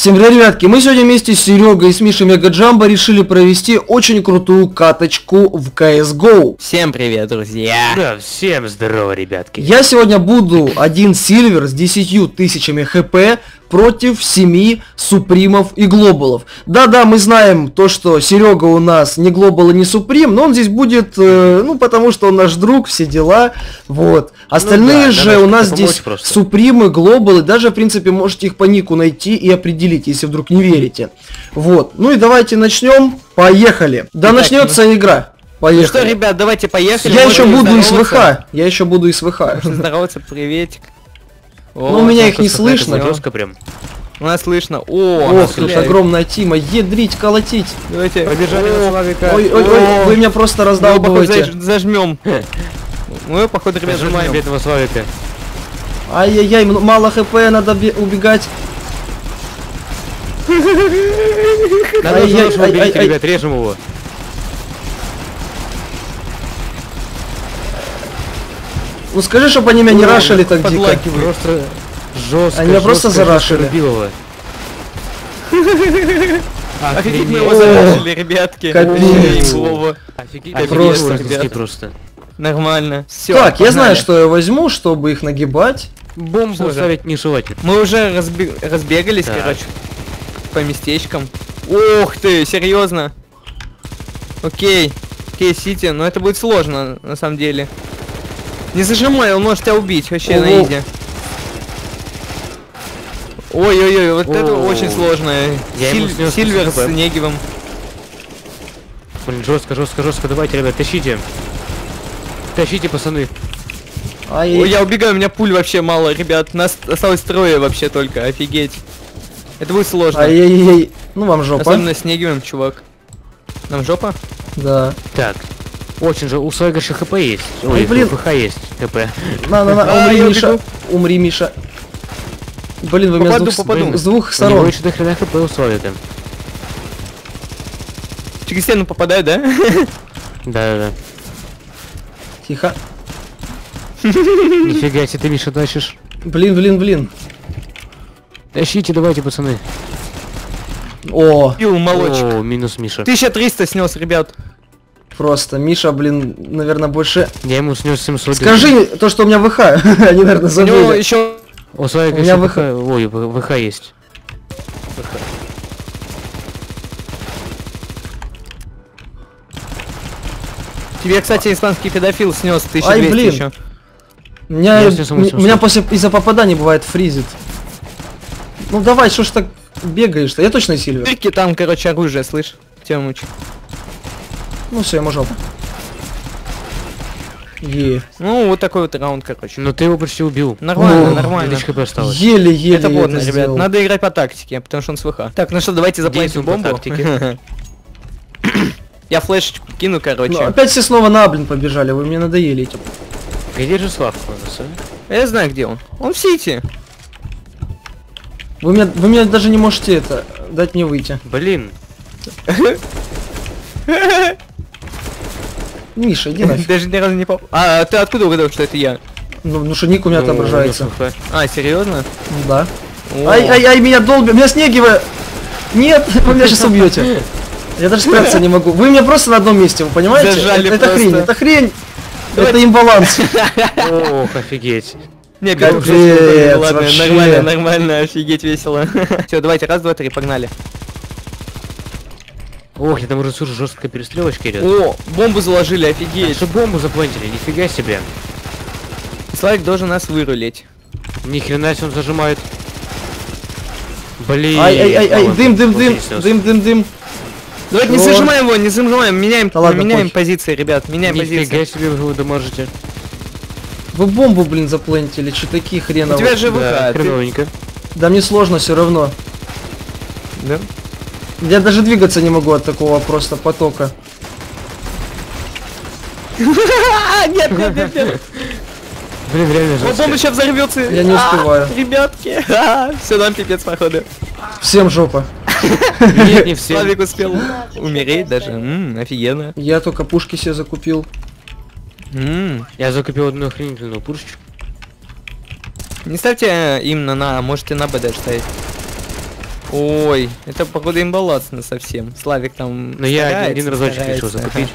Всем привет, ребятки! Мы сегодня вместе с Серегой и с Мишей Мегаджамбо решили провести очень крутую каточку в CSGO. Всем привет, друзья! Да, всем здорово, ребятки. Я сегодня буду один сильвер с 10 тысячами хп против 7 супримов и глобалов. Да-да, мы знаем то, что Серега у нас не глобал и не суприм, но он здесь будет, ну, потому что он наш друг, все дела, вот. Остальные же у нас здесь просто супримы, глобалы, даже, в принципе, можете их по нику найти и определить, если вдруг не верите. Вот, ну и давайте начнем, поехали. Да, начнется игра. Поехали. Ну что, ребят, давайте поехали. Я еще буду из ВХ, я еще буду из ВХ. Здороваться, приветик. Ну, у меня их не слышно. Жестко прям. У нас слышно. Ох, тут огромная тима, ядрить, колотить. Давайте. Побежали на Славика. Ой, вы меня просто раздолбываете. Зажмем. Мы, походу, ребят, Зажимаем зажмем. бедного Славика. Ай-яй-яй, мало хп, надо убегать. Надо уберите, ребят, режем его. Ну скажи, чтобы они меня не рашили так дико. Просто жестко. Они меня просто зарашили. Офигеть, мы его зарашили, ребятки. Капец. Офигеть, Просто. Нормально. Все. Так, я знаю, что я возьму, чтобы их нагибать. Бомбу ставить нежелательно. Мы уже разбегались, Так. короче, по местечкам. Ух ты, серьезно? Окей. Сити, но это будет сложно, на самом деле. Не зажимай, он может тебя убить, вообще на изи. Ой-ой-ой, вот это очень сложно. Я ему снес Сильвер с ХП. Негивом. Блин, жестко. Давайте, ребят, тащите. Тащите, пацаны. Ай, Ой, я убегаю, у меня пуль вообще мало, ребят. Нас осталось трое вообще только, офигеть. Это будет сложно. ай-яй-яй. Ну вам жопа. Особенно с Негивом, чувак. Нам жопа? Да. Так. Очень же, у Славика еще ХП есть. Ой, Ой, блин. ФХ есть. ХП. На, умри, я Миша. убегу. Умри, Миша. Блин, вы меня Попаду. с двух У него сторон. еще до хрена ХП у Славика. Через стену попадаю, да? Да. Тихо. Нифига себе, ты, Миша, тащишь. Блин. Тащите, давайте, пацаны. О, Пил молочек. О, минус Миша. 1300 снес, ребят. просто Миша, блин, наверное, больше... Я ему снес 700. Скажи то, что у меня ВХ. Они, наверное, У него забыли. еще... У Славика У меня еще ВХ. Ой, ВХ есть. Тебе, кстати, испанский педофил снес 1200 Ай, блин. еще. Меня Я снес ему 700. меня из-за попаданий бывает фризит. Ну давай, что ж так бегаешь-то? Я точно сильвер. Дырки там, короче, оружие, слышь? Тёмыч. Ну все, я можу. Ну, вот такой вот раунд, короче. Но ты его почти убил. Нормально, О, нормально. 2000 хп осталось. Еле-еле Это я плотно, ребят. сделал. Надо играть по тактике, потому что он с ВХ. Так, ну что, давайте заплатим Действуем по бомбу. тактике. Я флешечку кину, Ну, короче. опять все снова на блин побежали, вы мне надоели этим. Где же Славка у нас, а? Я знаю, где он. Он в Сити. Вы мне даже не можете это дать мне выйти. Блин. Миша, иди нафиг. Даже ни разу не попал. А ты откуда угадал, что это я? Ну что ник у меня Ну, отображается. минус ХП. А, серьезно? Ну да. О. Ай, меня долбят, меня снегивает. Нет, вы меня сейчас убьете. Я даже спрятаться не могу. Вы меня просто на одном месте, вы понимаете? Зажали Это просто. хрень, это хрень. Давайте. Это имбаланс. Ох, офигеть. Не, Капец, первый ладно, вообще. нормально, офигеть весело. Все, давайте, раз, два, три, погнали. Ох, я там уже слышу, жесткая перестрелочка идет. О, бомбу заложили, офигеть. Что бомбу заплантили, нифига себе. Славик должен нас вырулить. Ни хрена себе он зажимает. Блин. Ай, Ладно, дым. Давайте не Вот. зажимаем его, не зажимаем, меняем, Да ладно, меняем похер. позиции, ребят, меняем позиции. Нифига себе вы его дамажите. Вы бомбу, блин, заплентили, что такие У хреновые. тебя же Да, ВК, ты- хреновенько. Да мне сложно все равно. Да? Я даже двигаться не могу от такого просто потока. Нет. Блин, реально О, жестко. бомба сейчас взорвется. Я не успеваю. Ребятки. Все, нам пипец, походу. Всем жопа. Нет, не все. Славик успел умереть даже. Офигенно. Я только пушки себе закупил. Я закупил одну охренительную пушечку. Не ставьте именно на, можете на Б даже ставить. Ой, это походу имбалансно совсем. Славик там. Но я старается, один разочек старается. решил закупить.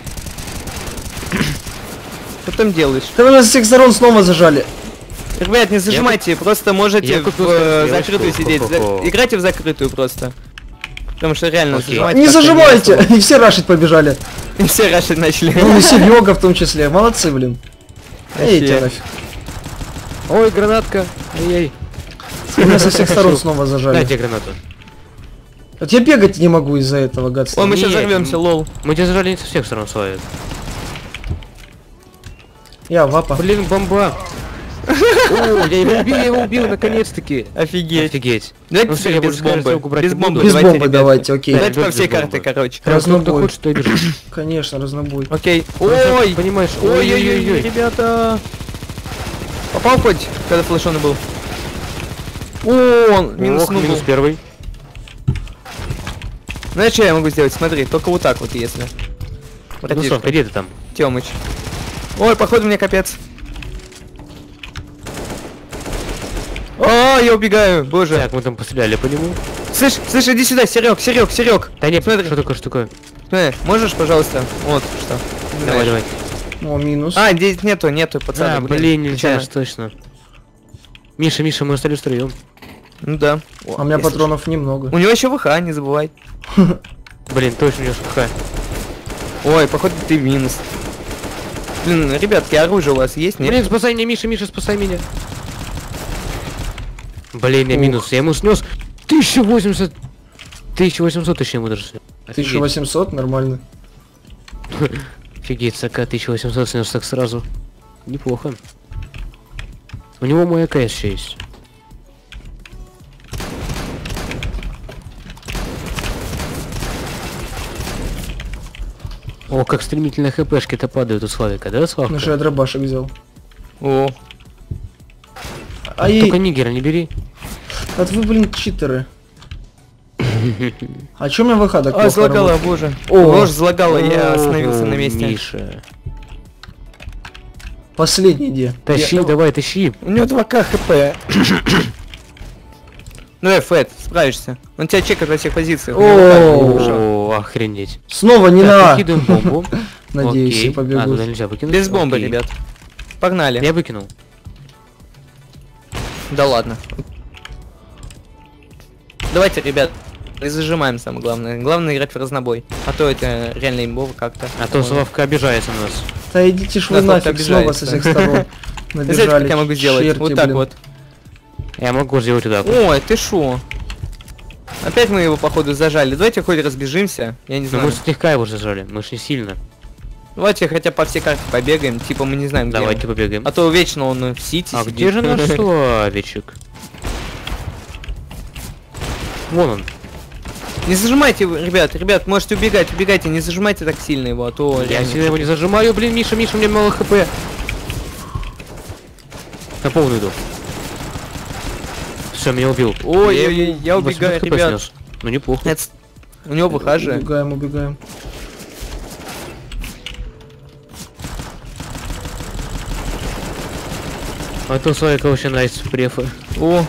Что там делаешь? Да вы нас с всех сторон снова зажали. Ребят, не зажимайте, просто можете я в купил закрытую стрелочку. сидеть. Хо-хо-хо. Играйте в закрытую просто. Потому что реально Окей. зажимать Не как-то зажимайте! особо. И все рашить побежали. И все рашить начали. Ну и Серега в том числе. Молодцы, блин. Эй, Вообще. тебя нафиг. Ой, гранатка. Ай-яй. Меня со всех сторон снова зажали. Дайте гранату. Вот я бегать не могу из-за этого гадства. Ой, мы сейчас Не, взорвемся, лол. Мы тебя зажали не со всех сторон, Славик. Я вапа. Блин, бомба. О, я его убил, наконец-таки. Офигеть. Офигеть. Давайте Ну всё, теперь я без больше скажу, бомбы. ссылку брать Без не буду. бомбы, Без давайте, бомбы ребят. давайте, окей. Давайте Да, по без всей бомбы. карте, короче. Кто Разнобой. хочет, то и бежит. Конечно, разнобой. Окей. Ой, Ой! понимаешь, Ой-ой-ой, ой-ой-ой. ребята! Попал хоть, когда флешоны был? О, он минус Ох, нубу. минус первый. Знаешь, что я могу сделать? Смотри, только вот так вот, если. Ну, Братишка, Слав, где ты там? Тёмыч. Ой, походу мне капец. О, я убегаю, боже. Так, мы там постреляли по нему. Слышь, иди сюда, Серег. Да нет, Смотри. что такое, что такое? Смотри, можешь, пожалуйста? Вот, что. Давай, Знаешь. давай. О, минус. А, здесь нету, пацаны. А, блин, нельзя, печально. точно. Миша, мы остались втроем. Ну да. А у меня Если патронов немного. У него еще ВХ, не забывай. Блин, точно у него ШК. Ой, походу ты в минус. Блин, ребятки, оружие у вас есть, нет? Блин, спасай меня, Миша, спасай меня. Блин, я Ух. минус, я ему снес 1080. 1800 точнее ему даже снес. 1800, нормально. Офигеть, СК 1800 снес так сразу. Неплохо. У него мой АКС еще есть. О, как стремительно хпшки-то падают у Славика, да, Славка? Ну что я дробашек взял. О, А Только нигера не бери. вот вы, блин, читеры. А чё у меня ВХ так а, плохо залагало, работает? боже. О. Ложь залагала, я остановился на месте. Миша. Последний где? Тащи, давай, тащи. У него 2К хп. Ну, Фэт, справишься. Он тебя чекает во всех позициях. у него О. так, хорошо. О, охренеть. Снова не Так, на. выкидываем бомбу. Надеюсь, Окей. все побегут. А, туда нельзя выкинуть. Без бомбы, Окей. ребят. Погнали. Я выкинул. Да ладно. Давайте, ребят, не зажимаем, самое главное. Главное играть в разнобой. А то это реально имбово как-то. А то Славка обижается на нас. Да идите ж вы Да, нафиг кто-то снова со обижается. всех сторон. Знаете, Набежали. как я могу сделать? черти, Вот так блин. вот. Я могу сделать вот так. вот. Ой, ты шо? Опять мы его, походу, зажали. Давайте хоть разбежимся. Я не Но знаю. мы слегка его зажали, мы ж не сильно. Давайте хотя по всей карте побегаем. Типа мы не знаем, где Давайте он. побегаем. А то вечно он в Сити А сидит. где же наш Славичек? Вон он. Не зажимайте, ребят, можете убегайте, не зажимайте так сильно его, а то... Я реально сильно его не зажимаю, блин, Миша, у меня мало хп. На полную иду. Все, меня убил. Ой, я ему убегаю, 800 хп ребят. снес. Ну неплохо. Это... У него ВХ же. Убегаем. А то Славика вообще нравится префы. О,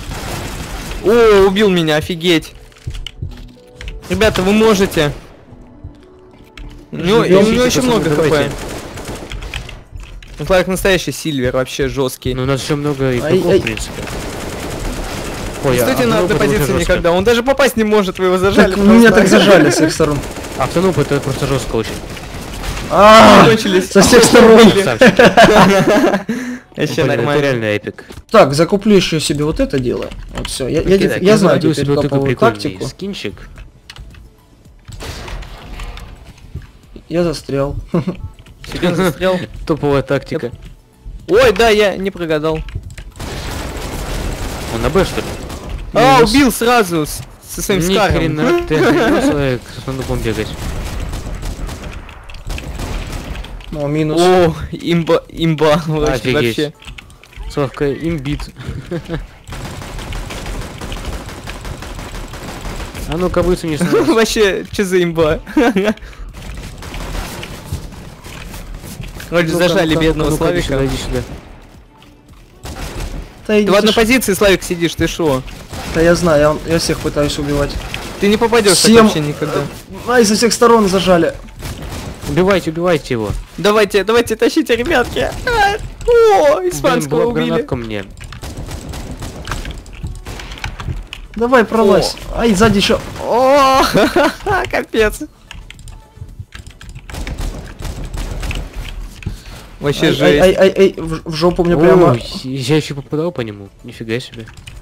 убил меня, офигеть. Ребята, вы можете. У него Живем. еще много Давайте. хп. Славик настоящий сильвер, вообще жесткий. Ну у нас еще много игроков, Ай. в принципе. Ой, Стойте на автонуп одной это уже позиции жестко. никогда, он даже попасть не может, вы его зажали. Так, меня просто. так зажали с всех сторон. Автонуп это просто жестко очень. Кончились. Со всех сторон. Красавчик. Вообще Блин, это нормально. реально эпик. Так, закуплю еще себе вот это дело. Вот все. Окей, так, Я знаю заводил теперь себе вот такой топовую прикольный тактику. скинчик. Я застрял. Серьезно застрял? Топовая тактика. Ой, да, я не прогадал. Он на Б, что ли? А, Минус. убил сразу со своим Ни скаром. хрена ты охренел, человек со сундуком бегать. Ну, минус. О, имба Офигеть. вообще. Славка имбит. А ну-ка высунись на нас. Вообще, что за имба? Вроде Ну-ка, зажали ну-ка, бедного ну-ка, иди Славика. сюда, иди сюда. Да Ты в идите одной ж. позиции, Славик, сидишь, ты шо? Да я знаю, я всех пытаюсь убивать. Ты не попадешь так Всем- вообще никогда. Ай, со всех сторон зажали. Убивайте, убивайте его. Давайте, давайте, тащите, ребятки. О, испанского Блин, была убили. гранатка мне. Давай, пролазь. Ай, сзади еще. О, капец. Вообще Ай, жесть. ай, ай, ай, в жопу мне прямо. Ой, я еще попадал по нему. Нифига себе.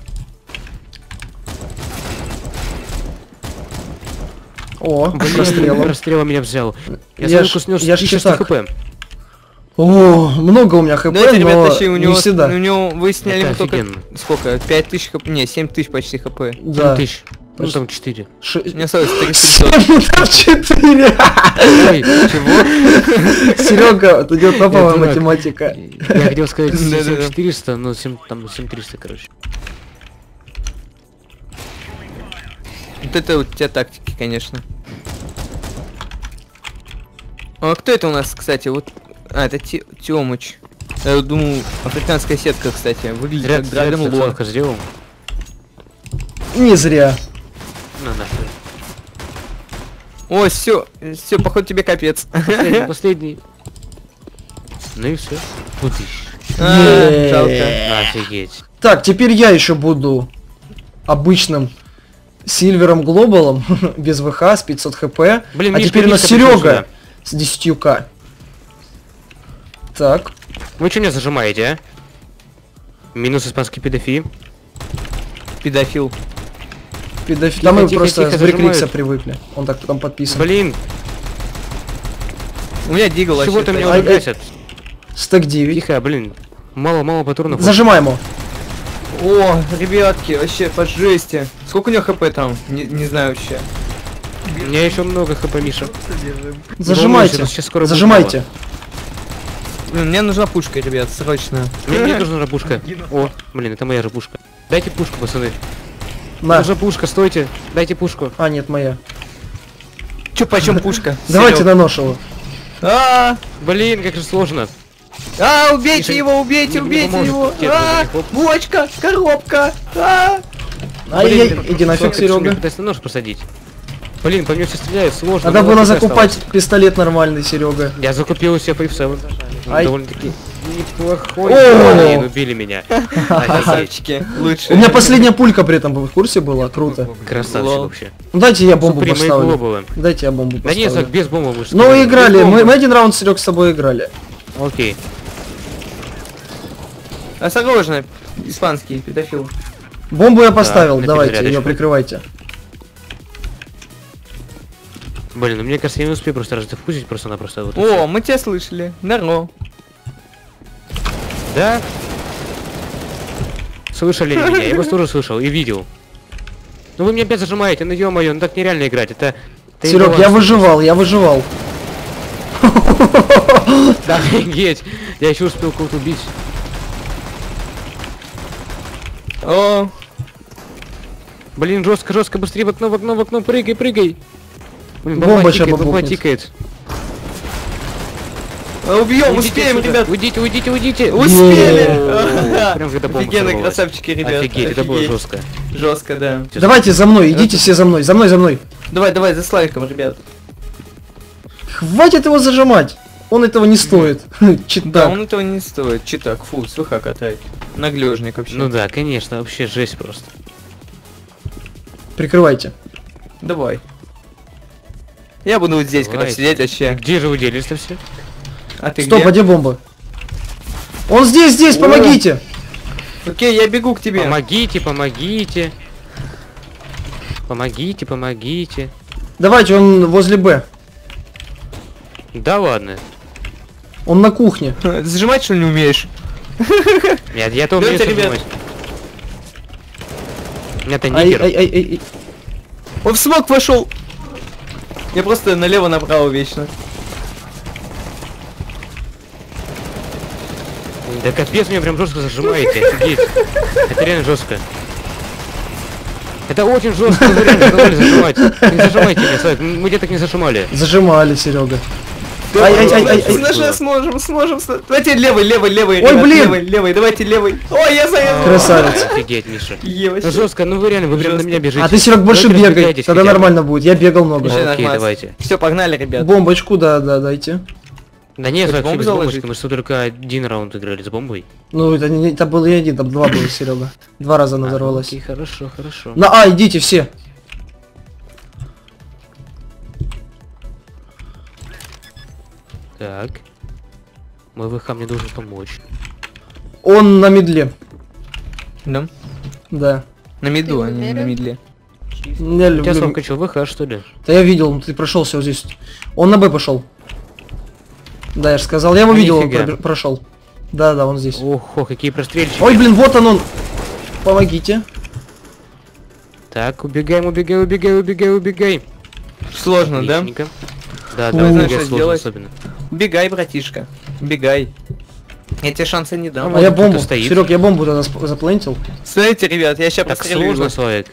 О, Блин, расстрелом. расстрела меня взял. Я Я ж- сразу снес я ж 1100 читак. хп. О, много у меня хп, Давайте, ребят, но тащи, у него, не всегда. у него вы сняли Это ему только офигенно. сколько? 5000 хп? Не, 7000 почти хп. Да. 7000. Ну Почти. там 4. У меня осталось 3700. 4. Ой, чего? Серега, тут идет топовая дурак. математика. Я хотел сказать Да-да-да. 7400, но 7, там 7300, короче. Вот это у тебя тактики, конечно. А кто это у нас, кстати? Вот. А, это Тёмыч. Я думаю, африканская сетка, кстати. Выглядит Зря, как зря Dragon Lore. ты сделал. Не зря. На, нахуй. Ой, все, походу тебе капец. Последний, последний. Ну и все. Вот Е-е-е. Жалко. Офигеть. Так, теперь я еще буду обычным Сильвером Глобалом, без ВХ, с 500 хп. Блин, А Мишка, теперь у нас Мишка пришел Серега сюда. с 10к. Так, Вы что меня зажимаете, а? Минус испанский педофил. Педофил. педофил. Да мы тихо, просто тихо, с Брикрикса зажимают. привыкли. Он так там подписан. Блин, У меня дигл вообще. чего-то меня стоит. уже гасят. Стек 9. Тихо, блин. Мало патронов. Зажимаем его. О, ребятки, вообще по жести. Сколько у него хп там? Не знаю вообще. У меня еще много хп, Миша. Зажимайте. Сейчас скоро будет Зажимайте. Блин, мне нужна пушка, ребят, срочно. Мне нужна рапушка. О, блин, это моя же пушка. Дайте пушку, пацаны. На. Нужна пушка, стойте. Дайте пушку. А, нет, моя. Чё, почем пушка? Давайте Серёг. на нож его. Блин, как же сложно. Убейте Миша, его, убейте, не убейте поможет. его. Нет, не поможет. Бочка, коробка. Ай-яй, Блин, иди нафиг, сколько ты меня Серега. пытаешься на нож посадить? Блин, по мне все стреляют, сложно. Надо но было вот закупать осталось. пистолет нормальный, Серега. Я закупил себе F7. Ай. Довольно-таки неплохой. О! Блин, убили меня. Офигеть. Красавчики, лучше. У меня последняя пулька при этом в курсе была, круто. Красавчик Лол. вообще. Ну, дайте я бомбу Суприм и поставлю. Глобалы. Дайте я бомбу Да нет, поставлю. без бомбы мы же Ну сказали. играли, Без бомбы. мы один раунд, Серег, с тобой играли. Окей. Осторожно, испанский педофил. Бомбу я поставил, на давайте, ее перезарядочку. прикрывайте. Блин, ну мне кажется, я не успею просто раздефузить просто-напросто. Вот и О, всё. мы тебя слышали. Здорово. Да? Слышали ли меня? Я вас тоже слышал и видел. Ну вы меня опять зажимаете, ну ё-моё, ну так нереально играть, это... Серег, я выживал, я выживал. Да, офигеть, я еще успел кого-то убить. О, Блин, жестко, быстрее в окно, прыгай. Блин, Бомба ща бомба бабахнет. тикает. убьем, Уйдите успеем, отсюда, ребят. Уйдите. Успели. Прям когда бомба Офигенно, взорвалась. красавчики, ребят. Офигеть, это было жестко. Жестко, да. Давайте за мной, идите все за мной, за мной. Давай, за Славиком, ребят. Хватит его зажимать. Он этого не стоит. Да, Читак. он этого не стоит. Читак, фу, с ВХ катает. Наглежник вообще. Ну да, конечно, вообще жесть просто. Прикрывайте. Давай. Я буду вот здесь, когда Давай. сидеть вообще. Где же вы делись-то все? А ты Стоп, а где? где бомба? Он здесь, О. помогите. Окей, я бегу к тебе. Помогите. Давайте, он возле Б. Да ладно. Он на кухне. Зажимать что ли не умеешь? Нет, я-то умею Давайте, ребят. зажимать. Это Ай, нигер. ай. Он в смог вошел. Я просто налево-направо вечно. Да капец, меня прям жестко зажимаете, офигеть. Это реально жестко. Это очень жестко, вы реально задавали зажимать. Не зажимайте меня, Славик, мы тебя так не зажимали. Зажимали, Серега. Ай-ай-ай-ай. Даже сможем. Давайте левый, Ой, ребят, блин. левый, давайте левый. Ой, я зарезал. Красавец. Офигеть, Миша. Ева, Ну жестко, ну вы реально, вы прям на меня бежите. А ты, Серег, больше Давайте бегай, разбегайтесь тогда хотя бы. нормально будет. Я бегал много. Всё Окей, нормально. давайте. Все, погнали, ребят. Бомбочку, да, дайте. Да нет, Хоть вообще бомбу без заложить? бомбочки, мы что только один раунд играли с бомбой. Ну, это не это был не один, там два было, Серега. Два раза она взорвалась. Окей, хорошо, хорошо. На А, идите все. Так. Мой ВХ мне должен помочь. Он на медле. Да? Да. На миду, Ты а не на уверен? медле. Я У тебя люблю... сколько чё, ВХ что ли? Да я видел, ты прошелся вот здесь. Он на Б пошел. Да, я же сказал. Я его Ну, видел, он нифига. прошел. Да, он здесь. Ого, какие прострельчики. Ой, блин, вот он. Помогите. Так, убегай. Сложно, да? Отличненько. Да, Ой, да, знаешь, убегать что сложно сделать? особенно. Бегай, братишка. Бегай. Я тебе шанса не дам. А я кто-то бомбу. стоит. Серег, я бомбу тогда заплентил. Смотрите, ребят, я сейчас Так прострелю сложно, его. Славик.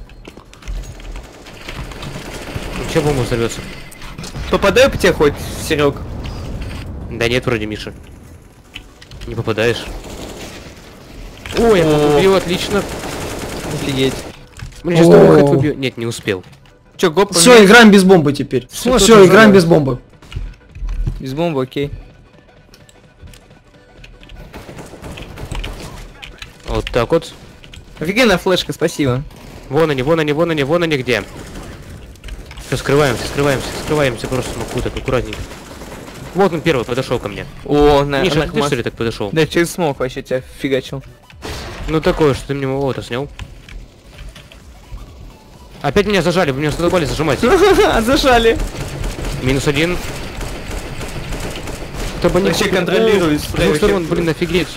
Ну чё бомба взорвется? Попадаю по тебе хоть, Серег? Да нет, вроде, Миша. Не попадаешь. Ой, я О. убил, отлично. Офигеть. Блин, сейчас О. второй хэт убью. Нет, не успел. Че, гоп Все, играем без бомбы теперь. Всё, Все, тоже играем забыл. без бомбы. Без бомбы, окей. Вот так вот. Офигенная флешка, спасибо. Вон они где. Все, скрываемся просто смоку так аккуратненько. Вот он первый подошел ко мне. О, на Миша, ты Ахмат. что ли так подошел? Да, через смог вообще тебя фигачил. Ну такое, что ты мне вот снял. Опять меня зажали, вы меня задолбали зажимать. Зажали. -1. Чтобы они Вообще контролируют с двух сторон, блин, офигеть.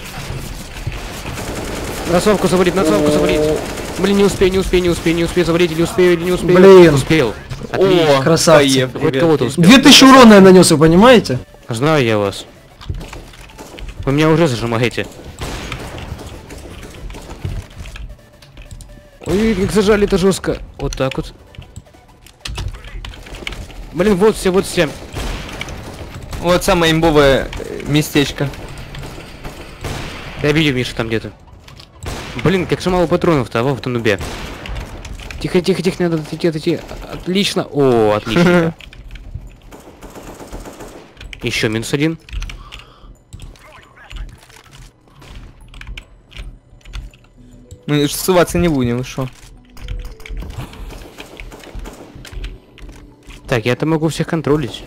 Носовку завалить. Блин, не успею завалить, или успею. Блин. Успел. Отлично. О, Красавцы. поев, Хоть ребят. кого-то успел. 2000 урона я нанес, вы понимаете? Знаю я вас. Вы меня уже зажимаете. Ой, как зажали, это жестко. Вот так вот. Блин, вот все. Вот самое имбовое местечко. Я видел, Миша, там где-то. Блин, как же мало патронов-то, а в автонубе. Тихо, надо отойти. Отлично. О, отлично. Еще -1. Мы ссываться не будем, вы шо? Так, я-то могу всех контролить.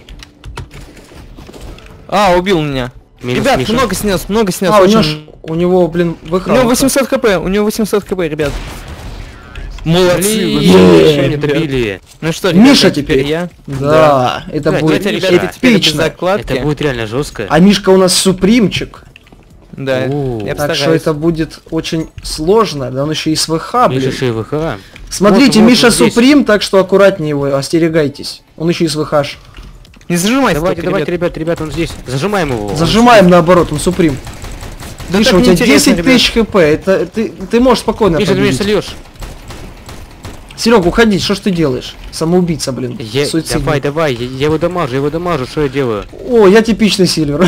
А, убил меня. Минус Ребят, Миша. много снес. А, очень. у него, блин, ВХ. У него 800 хп, ребят. Молодцы, Блин, вы еще вообще, не ребят. добили. Ну что, ребята, Миша теперь. я. Да, это Да, будет давайте, ребята, теперь без эпично. закладки. Это будет реально жестко. А Мишка у нас супримчик. Да, О, я Так что постараюсь. это будет очень сложно. Да он еще и с ВХ, Миша блин. еще и ВХ. Смотрите, Вот, Миша вот здесь. суприм, так что аккуратнее его, остерегайтесь. Он еще и с ВХ. Не зажимайся, Давайте, только, ребят. ребят, он здесь. Зажимаем его. Зажимаем наоборот, он суприм. Да Миша, так у тебя неинтересно, 10 тысяч хп, это ты можешь спокойно Миша, ты меня победить. сольешь. Серега, уходи, что ж ты делаешь? Самоубийца, блин. Суицидник. Давай, я его дамажу, что я делаю? О, я типичный Сильвер.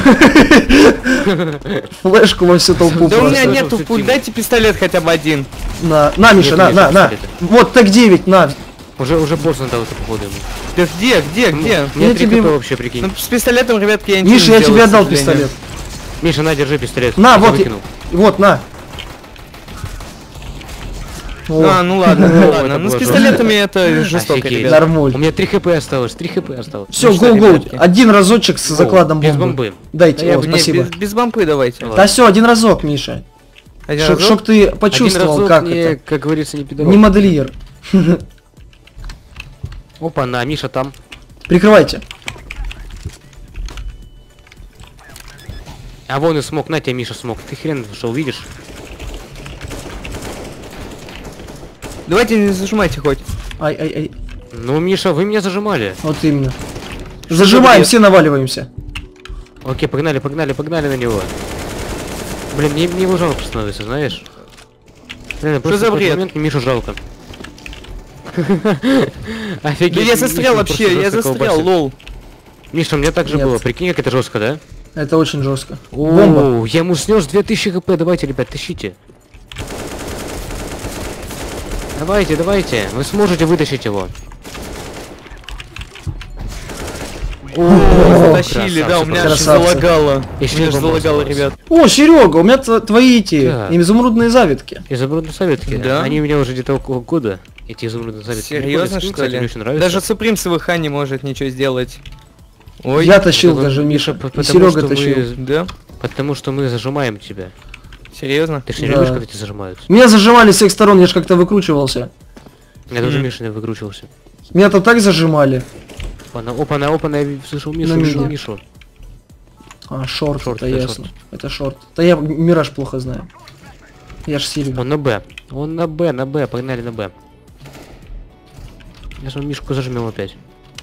Флешку во всю толпу Да у меня просто. нету пуль, Тиму. дайте пистолет хотя бы один. На, Миша, Нет, на. пистолета. Вот так 9, на. Уже босс надал это походу ему. Да где? У меня Я 3 тебе- хп вообще, прикинь. Ну, с пистолетом, ребятки, я ничего Миша, не я сделаю, тебе к отдал сожалению. пистолет. Миша, на, держи пистолет. На, Я вот, выкинул. вот, на. А, О, ну ладно, ну ладно. это Ну с было пистолетами это жестоко, Офигеть. ребят. У нормуль. меня 3 хп осталось, Все, Ну что, гоу-гоу. ребятки? Один разочек с закладом без бомбы. бомбы. Дайте, Да я о, бы- Не, спасибо. без бомбы давайте. Ладно. Да все, один разок, Миша. Один Чтоб разок? ты Один почувствовал, разок как не, это. как говорится, не пидорок. Не модельер. Опа, на, Миша там. Прикрывайте. А вон и смог, на тебя, Миша, смог. Ты хрен шел, видишь? Давайте не зажимайте хоть. Ай. Ну, Миша, вы меня зажимали. Вот именно. Зажимаем, бред? все наваливаемся. Окей, погнали на него. Блин, мне его жалко становится, знаешь? Реально, просто за в какой-то бред? момент мне Мишу жалко. Да Офигеть. я застрял Миша просто вообще, я жестко застрял, колбасит. лол. Миша, у меня так же Нет. было. Прикинь, как это жестко, да? Это очень жестко. Бомба. О, я ему снес 2000 хп. Давайте, ребят, тащите. Давайте, давайте. Вы сможете вытащить его. Затащили, да, у меня аж красавцы. залагало. Еще Меня аж бомба залагало, взорвалась. ребят. О, Серега, у меня твои эти Да. изумрудные завитки. Изумрудные советки. Да? Они у меня уже где-то около года. Эти изумрудные советки. Серьезно, Прикольно, что кстати, ли? мне очень нравится. Даже Суприм с ВХ не может ничего сделать. Ой, Я тащил это даже, вот, Миша. И потому Серега что тащил. да? Потому что мы зажимаем тебя. Серьезно? Ты же не Да. любишь, когда тебя зажимают? Меня зажимали с всех сторон, я же как-то выкручивался. Я тоже Миша не выкручивался. Меня там так зажимали. Опа-на, я слышал Мишу, На слышал миде. Мишу. А, шорт, Шорт, это да, ясно. Это шорт. Да я Мираж плохо знаю. Я ж Сильвер. Он на Б. Он на Б, погнали на Б. Я же Мишку зажмем опять.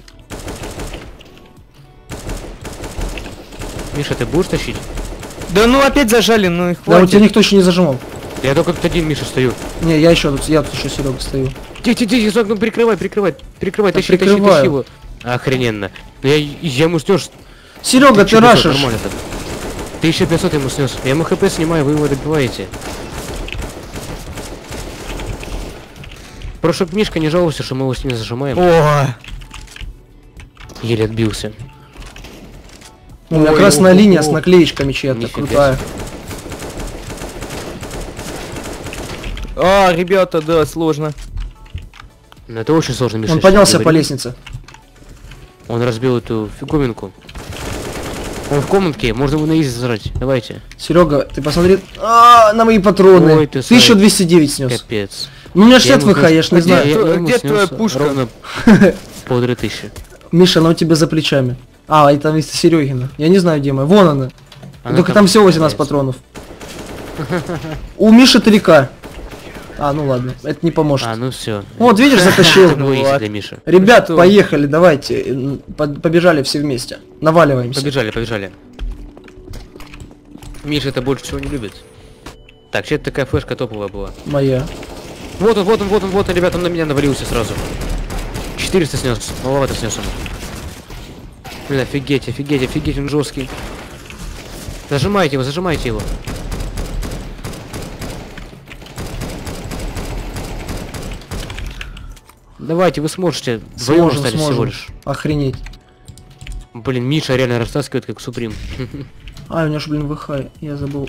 Миша, ты будешь тащить? Да ну опять зажали, ну и Да, у хватит. тебя никто еще не зажимал. Я только тут один, Миша, стою. Не, я тут еще Серега стою. Тихо, за окном прикрывай, Да тащи прикрываю. его. Охрененно. Ну я ему снес. Серега, ты 1500, рашишь. нормально так. 1500 ему снес. Я ему хп снимаю, вы его добиваете. Просто чтоб Мишка не жаловался, что мы его с ним зажимаем. О, Еле отбился. У меня Ой, красная ого, линия с ого. наклеечками чья-то, Нифига крутая. ребята, да, сложно. Ну это очень сложно, Миша. Он я поднялся тебе по говорю. лестнице. Он разбил эту фиговинку. Он в комнатке, можно его на изи зажать. Давайте. Серега, ты посмотри. На мои патроны. Ой, ты 1209 снес. Капец. Ну у меня 60 ему ВХ, я ж не Где- знаю. Где ему твоя снес пушка? Ровно 1500. Миша, она у тебя за плечами. И там есть Серегина. Я не знаю, где моя. Вон она. Она Только там всего 18 валяется. патронов. У Миши 3К. Ну ладно, это не поможет. Ну все. Вот, видишь, затащил. Ну изи Вот. для Миши. Ребят, Что? поехали, давайте. Побежали все вместе. Наваливаемся. Побежали. Миша это больше всего не любит. Так, что-то такая флешка топовая была. Моя. Вот он, ребята, он на меня навалился сразу. 400 снес, маловато снес он. Блин, офигеть, он жесткий. Зажимайте его. Давайте, вы сможете. Вдвоем остались всего лишь. Охренеть. Блин, Миша реально растаскивает как Суприм. У меня ж, блин, ВХ, я забыл.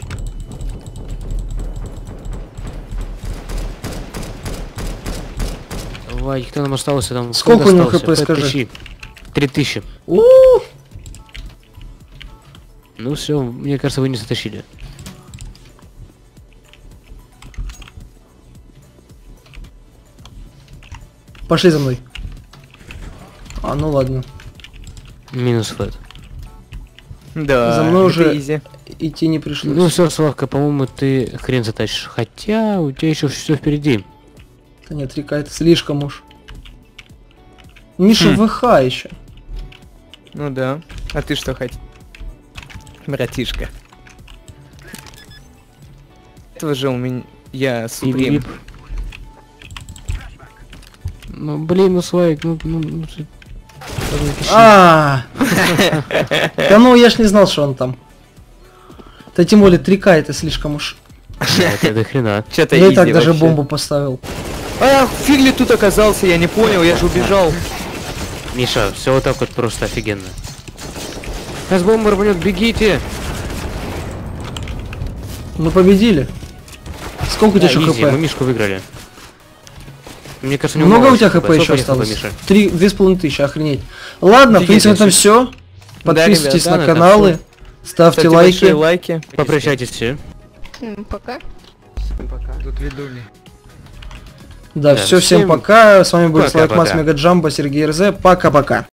Давай, кто нам остался там? Сколько у него остался? хп, скажи? 5000. 3000. У, Ну все, мне кажется, вы не затащили. Пошли за мной. Ну ладно. Минус фэт. Да, За мной это уже изи. идти не пришлось. Ну все, Славка, по-моему, ты хрен затащишь. Хотя у тебя еще все впереди. Да нет, река, это слишком уж. Миша ВХ еще. Ну да. А ты что хоть? Братишка. Этого же у меня... Я Суприм. Бип-бип. Ну блин, Славик, ты- Да ну я ж не знал, что он там. Да тем более 3К это слишком уж. Это до хрена. Что-то Я и изи так даже вообще. бомбу поставил. Фиг ли тут оказался, я не понял, я же убежал. Миша, все вот так вот просто офигенно. Сейчас бомба рванет, бегите! Мы победили. Сколько у тебя еще изи, мы хп? Мишку выиграли. Мне кажется, него Много мало у тебя хп Сколько еще у тебя осталось? Миша? 2500, охренеть. Ладно, в Офигеть, принципе, на этом вообще. все. Подписывайтесь ребят, на да, каналы, ставьте Ставьте лайки. большие лайки. Попрощайтесь все. Пока. Тут ведули. Да, Да, все, всем всем пока. С вами был пока-пока. Слайк Мас, Мегаджамбо, Сергей РЗ. Пока-пока.